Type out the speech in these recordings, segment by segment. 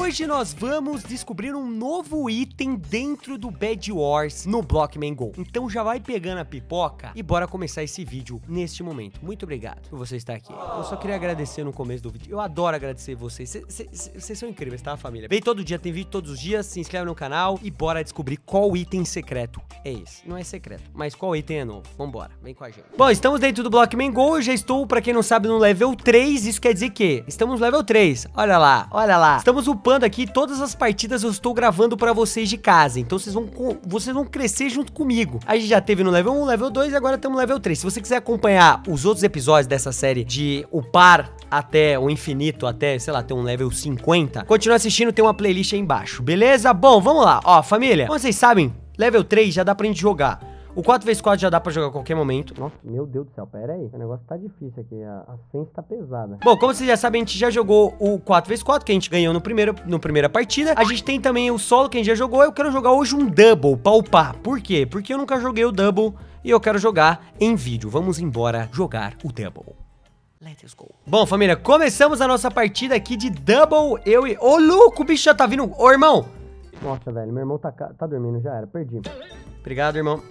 hoje nós vamos descobrir um novo item dentro do Bed Wars no Blockman Go. Então já vai pegando a pipoca e bora começar esse vídeo neste momento. Muito obrigado por você estar aqui. Eu só queria agradecer no começo do vídeo. Eu adoro agradecer vocês. Vocês são incríveis, tá, família? Vem todo dia, tem vídeo todos os dias. Se inscreve no canal e bora descobrir qual item secreto é esse. Não é secreto, mas qual item é novo. Vambora, vem com a gente. Bom, estamos dentro do Blockman Go. Eu já estou, pra quem não sabe, no level 3. Isso quer dizer que estamos no level 3. Olha lá, olha lá. Estamos upando aqui. Todas as partidas eu estou gravando pra vocês de casa. Então vocês vão crescer junto comigo. A gente já teve no level 1, level 2 e agora estamos no level 3. Se você quiser acompanhar os outros episódios dessa série de upar até o infinito, até, sei lá, ter um level 50, continua assistindo, tem uma playlist aí embaixo, beleza? Bom, vamos lá. Ó, família, como vocês sabem, level 3 já dá pra gente jogar. O 4x4 já dá pra jogar a qualquer momento. Nossa, meu Deus do céu, pera aí. O negócio tá difícil aqui, a sense tá pesada. Bom, como vocês já sabem, a gente já jogou o 4x4, que a gente ganhou no primeira partida. A gente tem também o solo, que a gente já jogou. Eu quero jogar hoje um double, pra upar. Por quê? Porque eu nunca joguei o double e eu quero jogar em vídeo. Vamos embora jogar o double. Let's go. Bom, família, começamos a nossa partida aqui de double. Eu e... Ô, louco, o bicho já tá vindo. Ô, irmão. Nossa, velho, meu irmão tá dormindo, já era, perdi. Obrigado, irmão.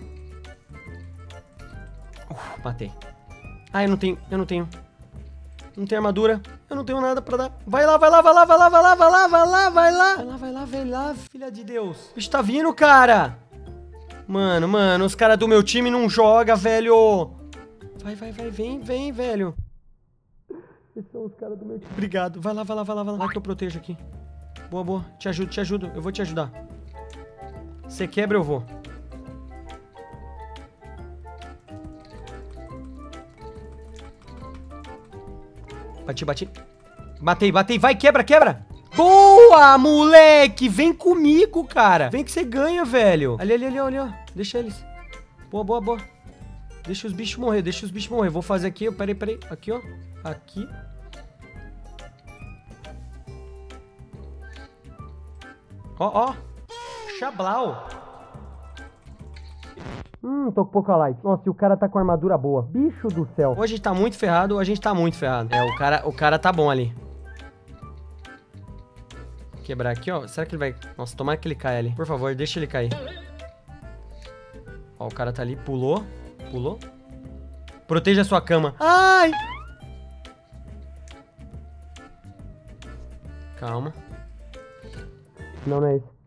Matei. Ah, eu não tenho. Não tenho armadura. Eu não tenho nada pra dar. Vai lá, vai lá, vai lá, vai lá, vai lá, vai lá, vai lá, vai lá. Vai lá, vai lá, vai lá, filha de Deus. O bicho tá vindo, cara. Mano, os caras do meu time não jogam, velho. Vai, vem, velho. Esses são os caras do meu time. Obrigado. Vai lá, vai lá, vai lá, vai lá. Vai que eu protejo aqui. Boa. Te ajudo. Eu vou te ajudar. Você quebra, eu vou. Bati. Matei. Vai, quebra. Boa, moleque. Vem comigo, cara. Vem que você ganha, velho. Ali, ó. Deixa eles. Boa. Deixa os bichos morrer. Vou fazer aqui, peraí. Aqui, ó. Aqui. Ó. Chablau. Tô com pouca life. Nossa, e o cara tá com armadura boa. Bicho do céu. Ou a gente tá muito ferrado, É, o cara tá bom ali. Quebrar aqui, ó. Será que ele vai... Nossa, tomara que ele caia ali. Por favor, deixa ele cair. Ó, o cara tá ali. Pulou. Proteja a sua cama. Ai! Calma. Não é isso.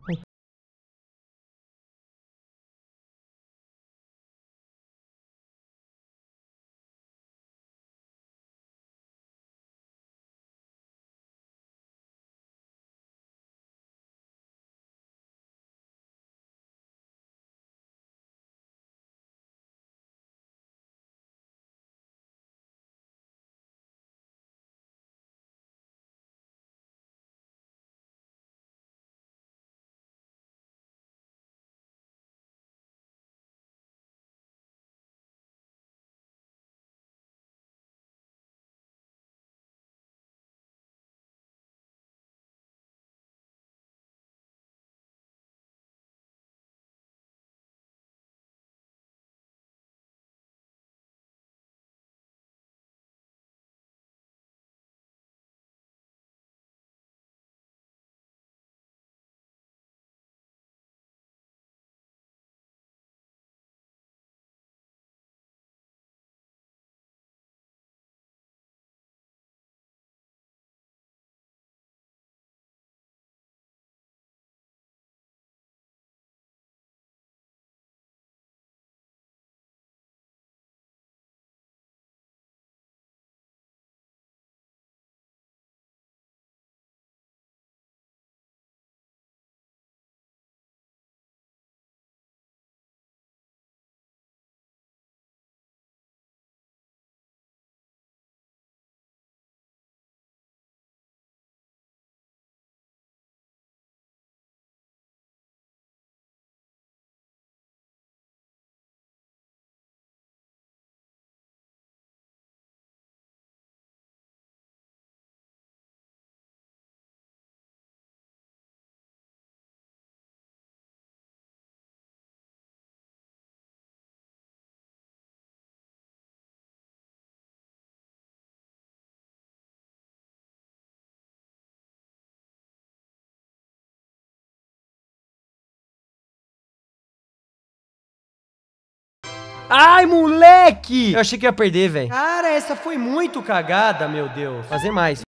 Ai, moleque! Eu achei que ia perder, velho. Cara, essa foi muito cagada, meu Deus. Fazer mais.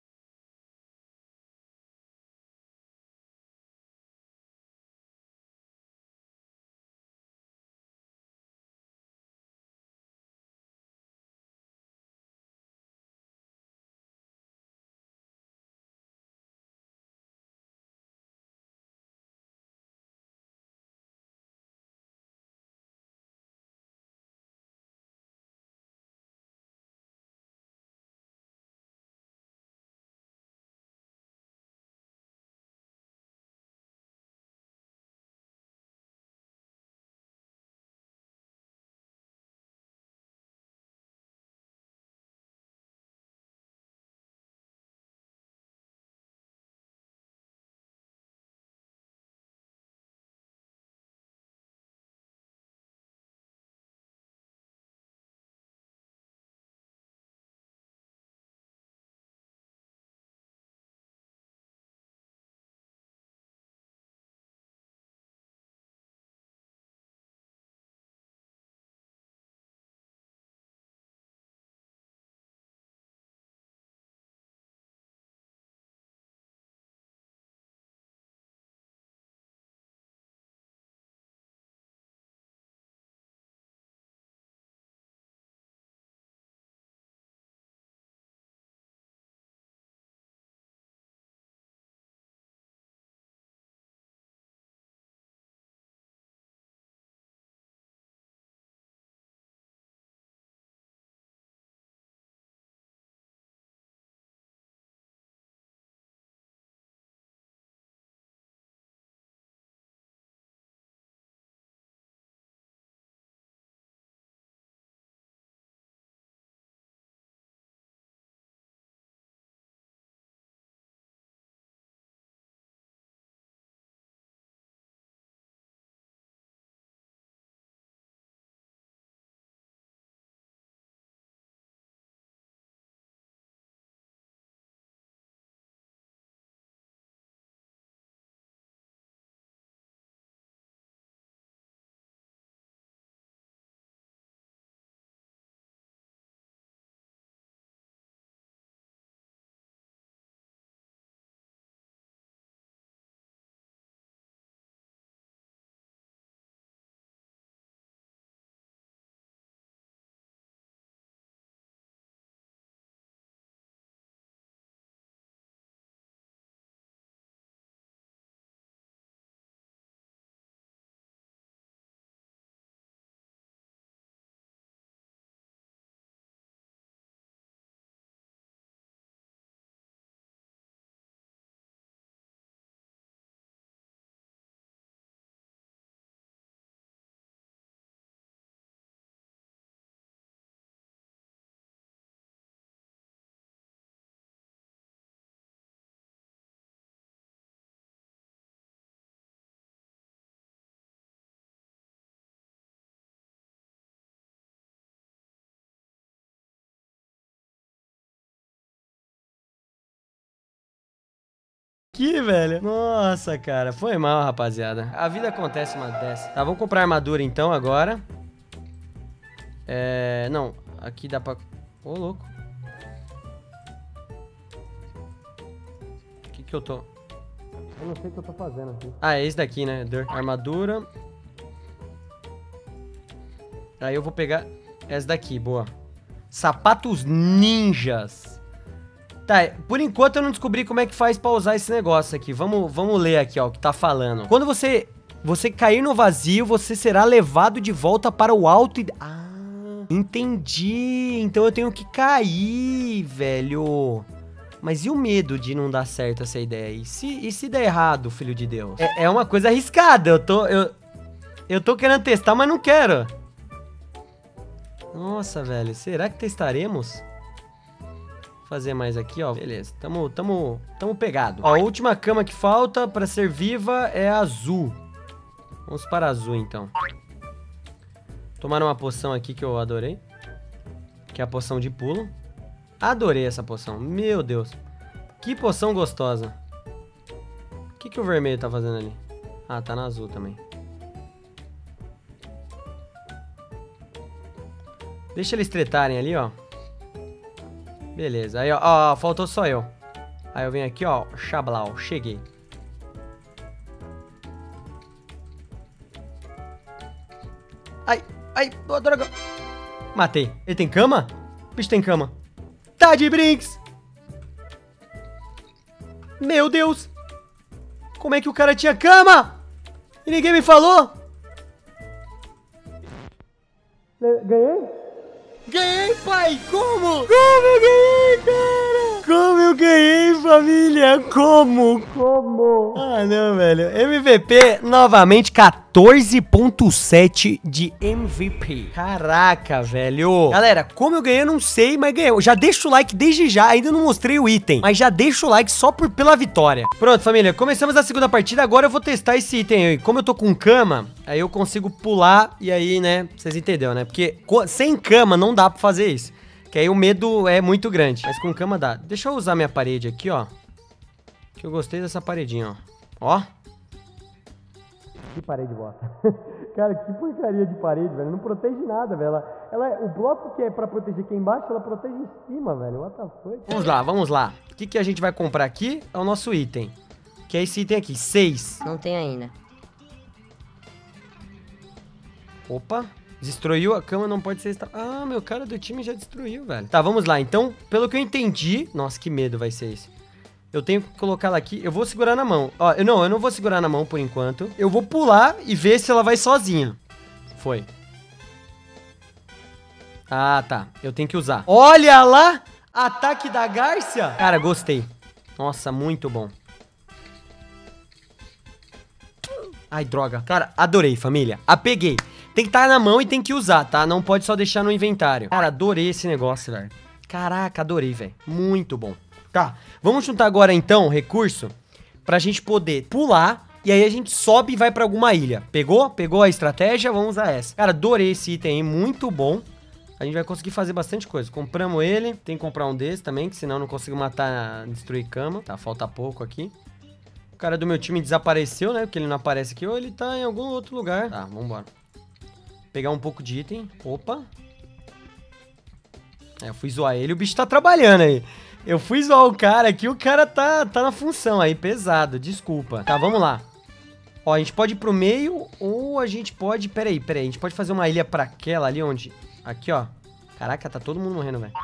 Que, velho. Nossa, cara. Foi mal, rapaziada. A vida acontece uma dessa. Tá, vamos comprar armadura então agora. Não. Aqui dá pra... Ô, louco. O que eu tô... Eu não sei o que eu tô fazendo aqui. Ah, é esse daqui, né? Armadura. Aí eu vou pegar essa daqui, boa. Sapatos ninjas. Tá, por enquanto eu não descobri como é que faz pra usar esse negócio aqui. Vamos ler aqui, ó, o que tá falando. Quando você cair no vazio, você será levado de volta para o alto e... Ah, entendi. Então eu tenho que cair, velho. Mas e o medo de não dar certo essa ideia? E se der errado, filho de Deus? É uma coisa arriscada. Eu tô querendo testar, mas não quero. Nossa, velho. Será que testaremos? Fazer mais aqui, ó. Beleza, tamo pegado. Ó, a última cama que falta pra ser viva é azul. Vamos para azul, então. Tomar uma poção aqui que eu adorei. Que é a poção de pulo. Adorei essa poção, meu Deus. Que poção gostosa. O que o vermelho tá fazendo ali? Ah, tá na azul também. Deixa eles tretarem ali, ó. Beleza. Aí, ó, faltou só eu. Aí eu venho aqui, ó. Xablau. Cheguei. Ai, droga. Matei. Ele tem cama? O bicho tem cama. Tá de brinks. Meu Deus. Como é que o cara tinha cama? E ninguém me falou? Ganhei? Ganhei, pai! Como? Como eu ganhei, cara? Como eu ganhei, família? Como? Ah, não, velho. MVP, novamente, 14.7 de MVP. Caraca, velho. Galera, como eu ganhei, eu não sei, mas ganhei. Já deixa o like desde já. Ainda não mostrei o item, mas já deixa o like só pela vitória. Pronto, família. Começamos a segunda partida. Agora eu vou testar esse item aí. Como eu tô com cama, aí eu consigo pular e aí, né, vocês entenderam, né? Porque sem cama não dá pra fazer isso. Que aí o medo é muito grande. Mas com cama dá. Deixa eu usar minha parede aqui, ó. Que eu gostei dessa paredinha, ó. Ó. Que parede bota. Cara, que porcaria de parede, velho. Não protege nada, velho. O bloco que é pra proteger aqui embaixo, ela protege em cima, velho. What the fuck? Vamos lá. O que a gente vai comprar aqui é o nosso item. Que é esse item aqui, 6. Não tem ainda. Opa. Destruiu a cama, não pode ser... Ah, meu cara do time já destruiu, velho. Tá, vamos lá. Então, pelo que eu entendi... Nossa, que medo vai ser isso. Eu tenho que colocar ela aqui. Eu vou segurar na mão. Ó, eu não vou segurar na mão por enquanto. Eu vou pular e ver se ela vai sozinha. Foi. Ah, tá. Eu tenho que usar. Olha lá! Ataque da Gárcia. Cara, gostei. Nossa, muito bom. Ai, droga. Cara, adorei, família. Apeguei. Tem que estar na mão e tem que usar, tá? Não pode só deixar no inventário. Cara, adorei esse negócio, velho. Caraca, adorei, velho. Muito bom. Tá, vamos juntar agora, então, recurso pra gente poder pular e aí a gente sobe e vai pra alguma ilha. Pegou? Pegou a estratégia? Vamos usar essa. Cara, adorei esse item aí, muito bom. A gente vai conseguir fazer bastante coisa. Compramos ele. Tem que comprar um desse também, que senão eu não consigo matar, destruir cama. Tá, falta pouco aqui. O cara do meu time desapareceu, né? Porque ele não aparece aqui. Ou ele tá em algum outro lugar. Tá, vambora. Pegar um pouco de item. Opa. É, eu fui zoar ele. O bicho tá trabalhando aí. Eu fui zoar o cara aqui. O cara tá na função aí. Pesado. Desculpa. Tá, vamos lá. Ó, a gente pode ir pro meio. Ou a gente pode... Pera aí. A gente pode fazer uma ilha pra aquela ali onde... Aqui, ó. Caraca, tá todo mundo morrendo, velho.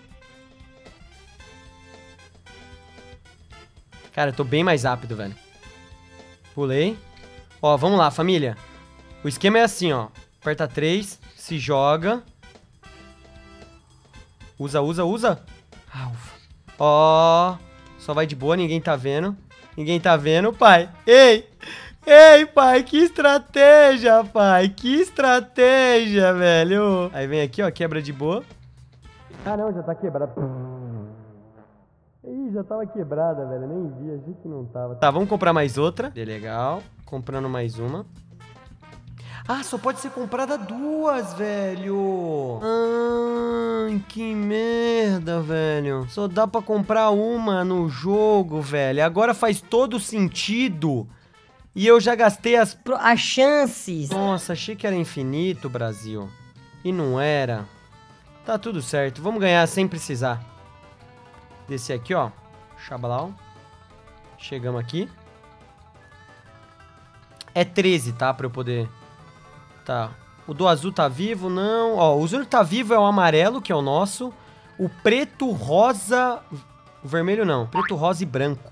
Cara, eu tô bem mais rápido, velho. Pulei. Ó, vamos lá, família. O esquema é assim, ó. Aperta 3, se joga. Usa. Ah, ufa. Ó, só vai de boa, ninguém tá vendo. Ninguém tá vendo, pai. Ei, pai, que estratégia, pai. Que estratégia, velho. Aí vem aqui, ó, quebra de boa. Ah, não, já tá quebrada. Ih, já tava quebrada, velho. Nem vi, achei que não tava. Tá, vamos comprar mais outra. Legal. Comprando mais uma. Ah, só pode ser comprada 2, velho. Ai, que merda, velho. Só dá pra comprar uma no jogo, velho. Agora faz todo sentido. E eu já gastei as chances. Nossa, achei que era infinito, Brasil. E não era. Tá tudo certo. Vamos ganhar sem precisar. Descer aqui, ó. Xabalau. Chegamos aqui. É 13, tá? Pra eu poder... Tá. O do azul tá vivo? Não. Ó, o único que tá vivo é o amarelo, que é o nosso. O preto, rosa... O vermelho não. Preto, rosa e branco.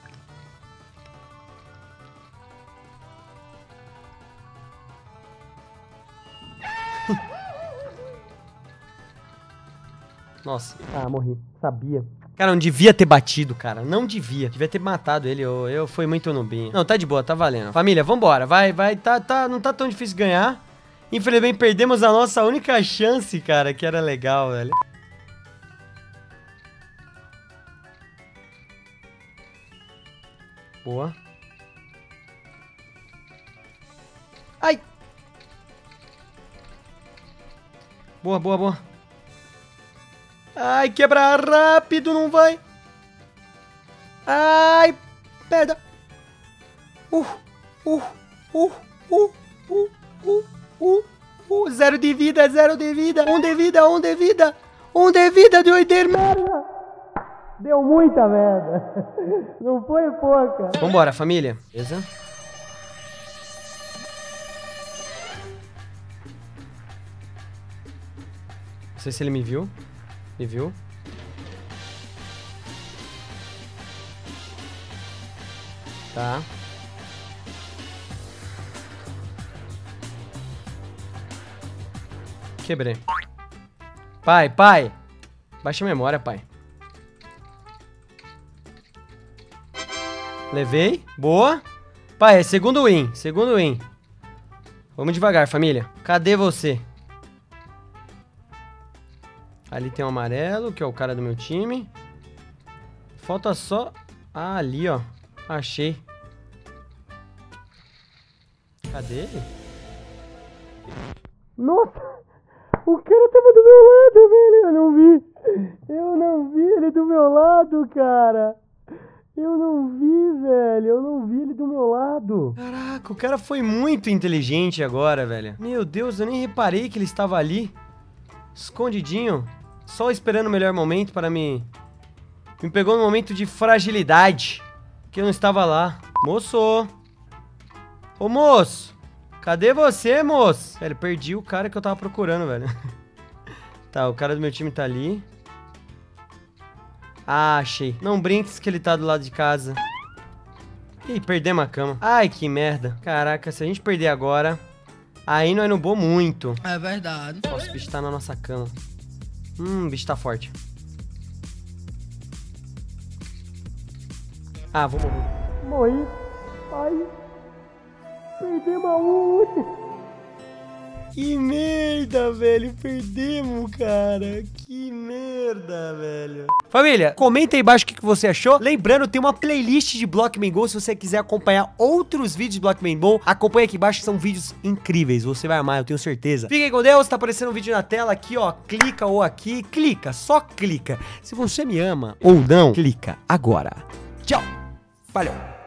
Nossa. Ah, morri. Sabia. Cara, não devia ter batido, cara. Não devia. Devia ter matado ele. Eu fui muito nubinho. Não, tá de boa, tá valendo. Família, vambora. Vai. Não tá tão difícil ganhar. Infelizmente, perdemos a nossa única chance, cara, que era legal, velho. Boa. Ai! Boa. Ai, quebrar rápido, não vai. Ai, merda. 0 de vida, 0 de vida. 1 de vida, 1 de vida. 1 de vida de 8 merda. Deu muita merda. Não foi pouca. Vambora, família. Beleza? Não sei se ele me viu. Me viu. Tá. Quebrei. Pai, pai. Baixa a memória, pai. Levei. Boa. Pai, é segundo win. Segundo win. Vamos devagar, família. Cadê você? Ali tem um amarelo, que é o cara do meu time. Falta só... Ah, ali, ó. Achei. Cadê ele? Nossa! O cara tava do meu lado, velho. Eu não vi. Eu não vi ele do meu lado, cara. Eu não vi, velho. Eu não vi ele do meu lado. Caraca, o cara foi muito inteligente agora, velho. Meu Deus, eu nem reparei que ele estava ali. Escondidinho. Só esperando o melhor momento para me pegou no momento de fragilidade. Que eu não estava lá. Moço. Ô, moço. Cadê você, moço? Velho, perdi o cara que eu tava procurando, velho. Tá, o cara do meu time tá ali. Ah, achei. Não brinques que ele tá do lado de casa. Ih, perdemos a cama. Ai, que merda. Caraca, se a gente perder agora, aí nós não boa muito. É verdade. Nossa, o bicho tá na nossa cama. O bicho tá forte. Ah, vou morrer. Morri. Ai. Perdemos a ult. Que merda, velho. Perdemos, cara. Que merda, velho. Família, comenta aí embaixo o que você achou. Lembrando, tem uma playlist de Blockman Go. Se você quiser acompanhar outros vídeos de Blockman Go, acompanha aqui embaixo, que são vídeos incríveis. Você vai amar, eu tenho certeza. Fiquem com Deus. Tá aparecendo um vídeo na tela aqui, ó. Clica ou aqui. Clica, só clica. Se você me ama ou não, clica agora. Tchau. Valeu.